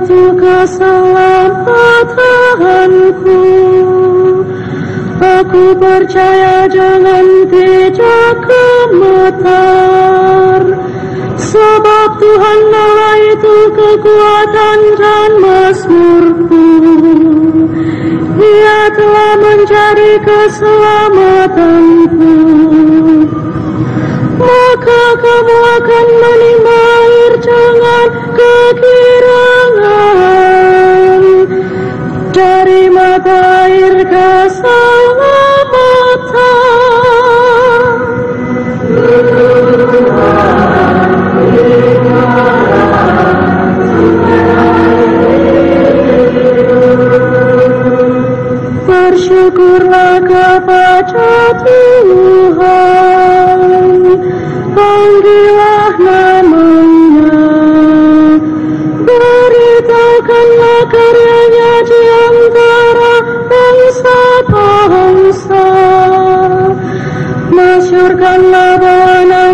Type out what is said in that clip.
itu keselamatanku. Aku percaya jangan tidak gemetar, sebab Tuhan Allah itu kekuatan dan mazmurku. Dia telah menjadi keselamatanku. Maka kamu akan menimba air jangan kegirangan dari mata air keselamatan. Bersyukurlah kepada Tuhan, panggillah namanya, beritakanlah karyanya di antara bangsa-bangsa, masyurkanlah bahwa